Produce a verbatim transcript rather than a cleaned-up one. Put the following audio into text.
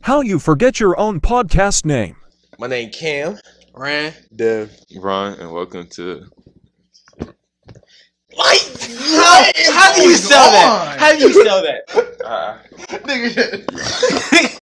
How you forget your own podcast name? My name Cam. Ran. Dev. Vron, and welcome to. Like, how, how do you sell that? How do you sell that? Uh, Nigga.